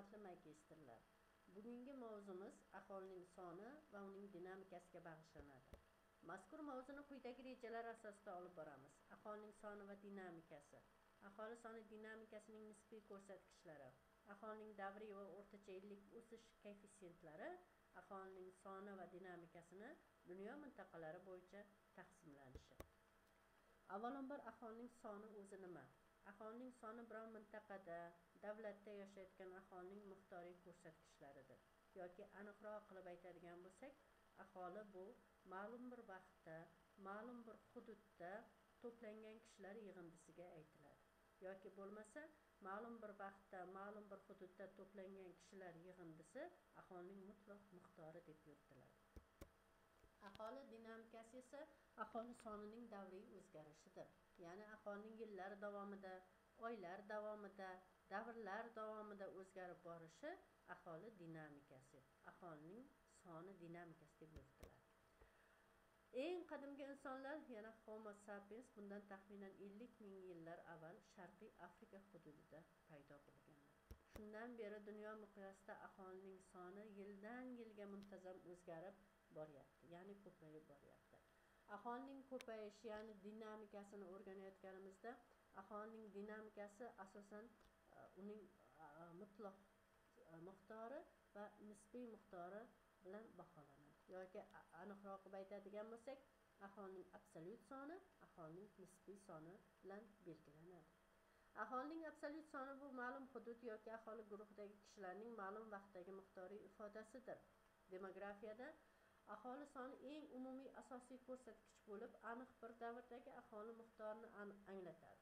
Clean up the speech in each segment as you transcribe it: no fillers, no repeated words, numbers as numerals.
Hurmatli magistrlar, bugungi mavzumiz aholining soni va uning dinamikasiga bag'ishlanadi. Mazkur mavzuni quyidagi rejalar asosida olib boramiz. Aholining soni va dinamikasi. Aholi soni dinamikasining nisbiy ko'rsatkichlari. Aholining davriy va o'rtacha yillik o'sish koeffitsientlari aholining soni va dinamikasini dunyo mintaqalari bo'yicha taqsimlanishi. Avvalambor aholining soni o'zi nima? Aholining soni biron mintaqada, davlatda yashayotgan aholining miqdoriy ko'rsatkichlaridir. Yoki aniqroq qilib aytadigan bo'lsak, aholi bu ma'lum bir vaqtda, ma'lum bir hududda to'plangan kishilar yig'indisiga aytiladi. Yoki bo'lmasa, ma'lum bir vaqtda, ma'lum bir hududda to'plangan kishilar yig'indisi aholining mutlaq miqdori deb yuritiladi. Aholi dinamikasi esa aholi sonining davriy o'zgarishidir. Ya'ni aholining yillar davomida, oylar davomida, davrlar davomida o'zgarib borishi aholi dinamikasi, aholining soni dinamikasi deb yuritiladi. Eng qadimgi insonlar, yana Homo sapiens bundan taxminan 50 ming yillar avval Sharqiy Afrika hududida paydo bo'lganlar. Shundan beri dunyo miqyosida aholining soni yildan yilga muntazam o'zgarib boryapti, ya'ni ko'payib boryapti. Aholining ko'payishi, ya'ni dinamikasini o'rganayotganimizda, aholining dinamikasi asosan uning mutlaq miqdori va nisbiy miqdori bilan baholanadi. Yoki aniqroq qilib aytadigan bo'lsak, aholining absolyut soni aholining nisbiy soni bilan belgilanadi. Aholining absolyut soni bu ma'lum hudud yoki aholi guruhidagi kishilarning ma'lum vaqtdagi miqdoriy ifodasidir. Demografiyada aholi soni eng umumiy asosiy ko'rsatkich bo'lib, aniq bir davrdagi aholi miqdorini anglatadi.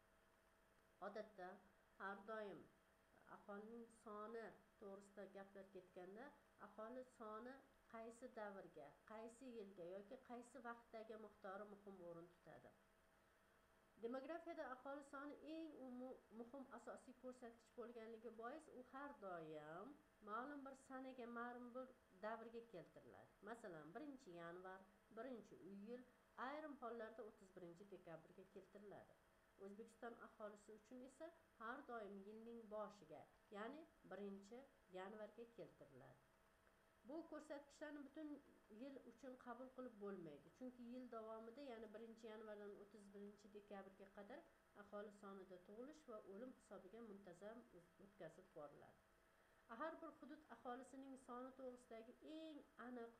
Odatda har doim aholining soni to'g'risida gaplar ketganda, aholi soni qaysi davrga, qaysi yilga yoki qaysi vaqtdagi miqdori muhim o'rin tutadi. Demografiyada aholi soni eng muhim asosiy ko'rsatkich bo'lganligi bois, u har doim ma'lum bir sanaga, ma'lum bir davrga keltiriladi. Masalan, 1-yanvar, 1-iyul, ayrim hollarda 31-dekabrga keltiriladi. O'zbekiston aholisi uchun esa har doim yilning boshiga, ya'ni 1-yanvarga keltiriladi. Bu ko'rsatkichlarni butun yil uchun qabul qilib bo'lmaydi. Chunki yil davomida, ya'ni 1-yanvardan 31-dekabrga qadar aholi sonida tug'ilish va o'lim hisobiga muntazam o'tkazib boriladi. Har bir hudud aholisining soni to'g'risidagi eng aniq,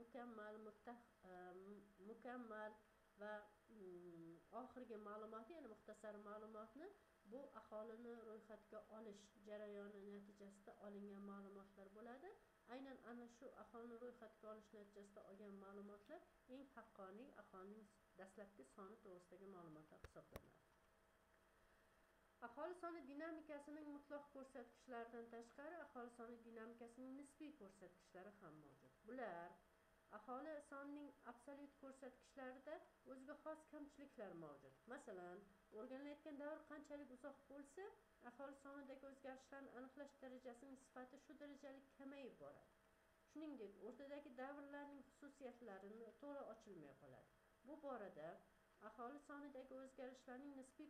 mukammal va oxirgi ma'lumotni, ya'ni muxtasar ma'lumotni bu aholini ro'yxatga olish jarayoni natijasida olingan ma'lumotlar bo'ladi. Aynan ana shu aholini ro'yxatga olish natijasida olgan ma'lumotlar eng haqqoniy aholining dastlabki soni to'g'risidagi ma'lumotlar hisoblanadi. Aholi soni dinamikasining mutlaq ko'rsatkichlaridan tashqari, aholi soni dinamikasining nisbiy ko'rsatkichlari ham mavjud. Bular aholi sonining absolyut ko'rsatkichlarida o'ziga xos kamchiliklar mavjud. Masalan, o'rganilayotgan davr qanchalik uzoq bo'lsa, aholi sonidagi o'zgarishlarni aniqlash darajasining sifati shu darajalik kamayib boradi. Shuningdek, o'rtadagi davrlarning xususiyatlarini to'la ochilmay qoladi. Bu borada aholi sonidagi o'zgarishlarning nisbiy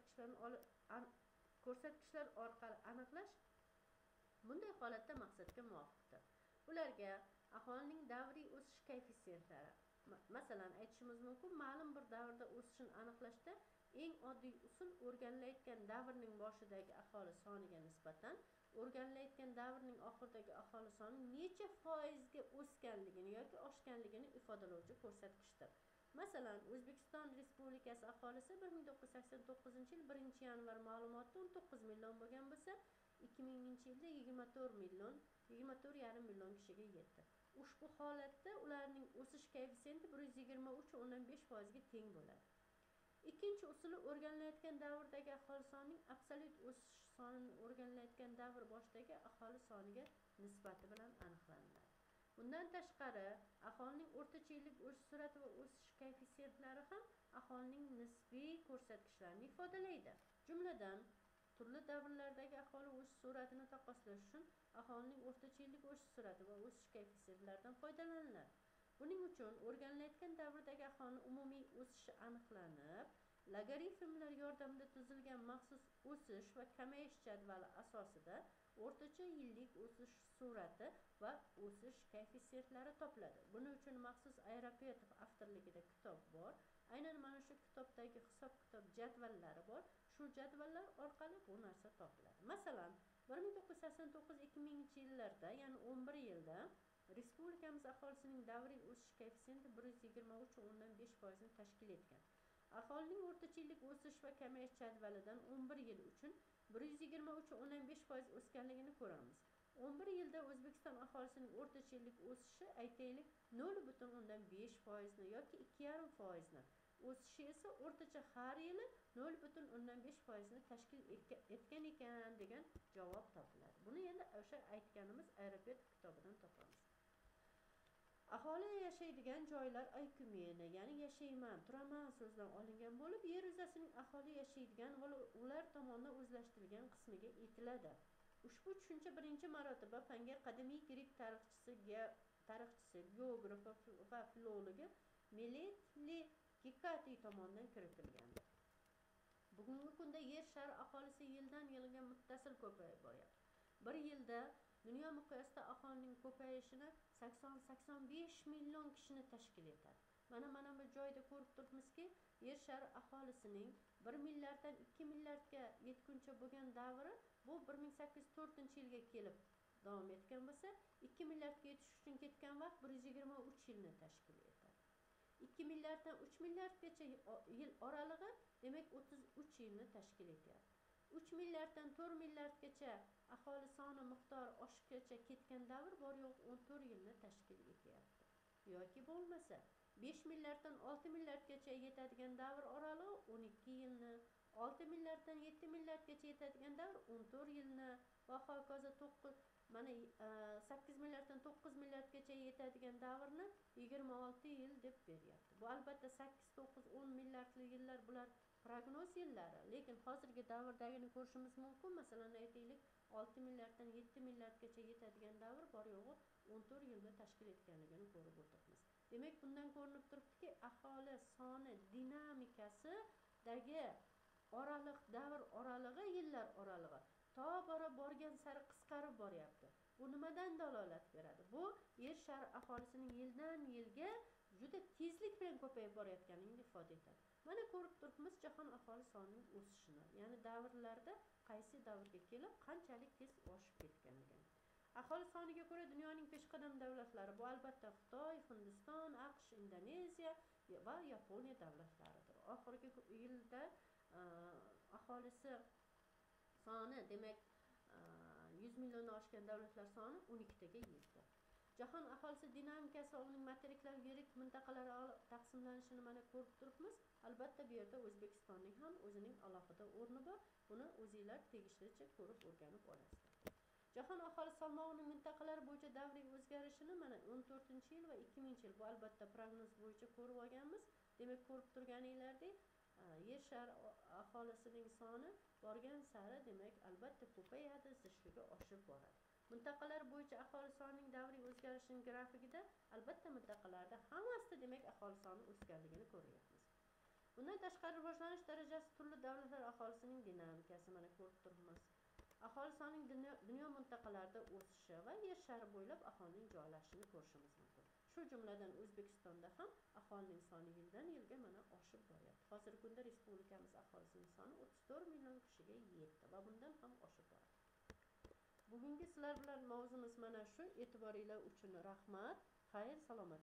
ko'rsatkichlar orqali aniqlash bunday holatda maqsadga muvofiqdir. Ularga aholining davriy o'sish koeffitsientlari, masalan, aytishimiz mumkin, ma'lum bir davrda o'sishini aniqlashda eng oddiy usul o'rganilayotgan davrning boshidagi aholi soniga nisbatan o'rganilayotgan davrning oxiridagi aholi soni necha foizga o'sganligini yoki oshganligini ifodalovchi ko'rsatkichdir. Masalan, O'zbekiston Respublikasi aholisi 1989-yil 1-yanvar ma'lumotida 19 million bo'lgan bo'lsa, 2000-yilda 24,5 million kishiga yetdi. Ushbu holatda ularning o'sish koeffitsienti 123,5% ga teng bo'ladi. Ikkinchi usuli o'rganilayotgan davrdagi aholi sonining absolyut o'sish sonini o'rganilayotgan davr boshidagi aholi soniga nisbati bilan aniqlanadi. Bundan tashqari, aholining o'rtacha yillik o'sish sur'ati va o'sish koeffitsientlari ham aholining nisbiy ko'rsatkichlarini ifodalaydi. Jumladan, turli davrlardagi aholi o'sish sur'atini taqqoslash uchun aholining o'rtacha yillik o'sish sur'ati va o'sish koeffitsientlaridan foydalaniladi. Buning uchun o'rganilayotgan davrdagi aholining umumiy o'sishi aniqlanib, logaritmlar yordamida tuzilgan maxsus o'sish va kamayish jadvali asosida o'rtacha yillik o'sish sur'ati va o'sish koeffitsentlari topiladi. Buning uchun maxsus Ayropetov avtorligida kitob bor. Aynan mana shu kitobdagi hisob-kitob jadvallari bor. Shu jadvallar orqali bu narsa topiladi. Masalan, 1989-2000 yillarda, ya'ni 11 yilda respublikamiz aholisining davriy o'sish koeffitsiyenti 123.5% ni tashkil etgan. Aholining o'rtacha yillik o'sish va kamayish jadvalidan 11 yil uchun 123.5% o'sganligini ko'ramiz. 11 yilda O'zbekiston aholisining o'rtacha yillik o'sishi aytaylik 0.5% ni yoki 2.5% ni, o'sishi esa o'rtacha har yili 0.5% ni tashkil etgan ekan degan javob topiladi. Buni endi o'sha aytganimiz Ayropetov kitobidan topamiz. Aholi yashaydigan joylar aykumeni, ya'ni yashayman, turaman so'zdan olingan bo'lib, yer yuzasining aholi yashaydigan va ular tomonidan o'zlashtirilgan qismiga aytiladi. Ushbu tushuncha birinchi marotaba fanga qadimiy grek tarixchisi, geografi va filologi Meletli Gekatiy tomonidan kiritilgandi. Bugungi kunda yer shari aholisi yildan yilga muttasil ko'payib boryapti. Bir yilda dunyo miqyosida aholining ko'payishini 80-85 million kishini tashkil etadi. Mana bu joyda ko'rib turibmizki, yer shari aholisining 1 milliarddan 2 milliardga yetguncha bo'lgan davri bu 1804-yilga kelib davom etgan bo'lsa, 2 milliardga yetish uchun ketgan vaqt 123 yilni tashkil etadi. 2 milliarddan 3 milliardgacha yil oralig'i demak 33 yilni tashkil etyapti. 3 milliarddan 4 milliardgacha aholi soni miqdori oshibgacha ketgan davr bor yo'q 14 yilni tashkil etyapti. Yoki bo'lmasa 5 milliarddan 6 milliardgacha yetadigan davr oralig'i 12 yilni, 6 milliarddan 7 milliardgacha yetadigan davr 14 yilni va hokazo 8 milliarddan 9 milliardgacha yetadigan davrni 26 yil deb beryapti. Bu albatta 8, 9, 10 milliardli yillar bular prognoz yillari, lekin hozirgi davrdagini ko'rishimiz mumkin. Masalan, aytaylik 6 milliarddan 7 milliardgacha yetadigan davr bor yo'g'i 14 yilni tashkil etganligini ko'rib o'tiribmiz. Demak, bundan ko'rinib turibdiki, aholi soni dinamikasidagi davr oralig'i, yillar oralig'i tobora borgan sari qisqarib boryapti. Bu nimadan dalolat beradi? Bu yer shari aholisining yildan yilga juda tezlik bilan ko'payib borayotganini ifoda etadi. Mana ko'rib turibmiz jahon aholi sonining o'sishini, ya'ni davrlarda qaysi davrga kelib qanchalik tez oshib ketganiga. Aholi soniga ko'ra dunyoning peshqadam davlatlari bu albatta Xitoy, Hindiston, AQSh, Indoneziya va Yaponiya davlatlaridir. Oxirgi yilda aholisi soni demak 100 millionni oshgan davlatlar soni 12 taga yetdi. Jahon aholisi dinamikasi va uning materiklar yirik mintaqalarga taqsimlanishini mana ko'rib turibmiz. Albatta bu yerda O'zbekistonning ham o'zining alohida o'rni bor. Buni o'zingizlar tegishlicha ko'rib o'rganib olasizlar. Jahon aholi salmog'ining mintaqalar bo'yicha davriy o'zgarishini mana 14-yil va 2000-yil bu albatta prognoz bo'yicha ko'rib olganmiz. Demak, ko'rib turganinglardek yer shari aholisining soni borgan sari demak albatta ko'payadi, zichligi oshib boradi. Mintaqalar bo'yicha aholi sonining davriy o'zgarishining grafikida albatta mintaqalarda hammasida demak aholi soni o'sganligini ko'ryapmiz. Bundan tashqari rivojlanish darajasi turli davlatlar aholisining dinamikasi mana ko'rib turibmiz. Aholi sonining dunyo mintaqalarida o'sishi va yer shari bo'ylab aholining joylashishini ko'rishimiz mumkin. Shu jumladan O'zbekistonda ham aholining soni yildan yilga mana oshib boryapti. Hozirgi kunda respublikamiz aholisining soni 34 million kishiga yetdi va bundan ham oshib boradi. Bugungi sizlar bilan mavzumiz mana shu. E'tiboringlar uchun rahmat. Xayr, salomat.